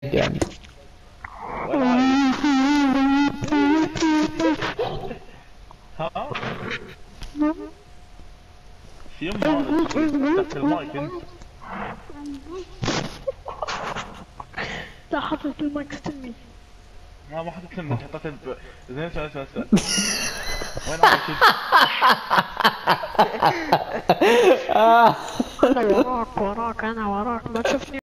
يعني. وين عايش؟ ها؟ في يما تحت المايك انت. لا حطيت المايك ستمي. ما حطيت لمك حطيت زين اسمع وين عايش انت؟ انا وراك انا وراك ما تشوفني.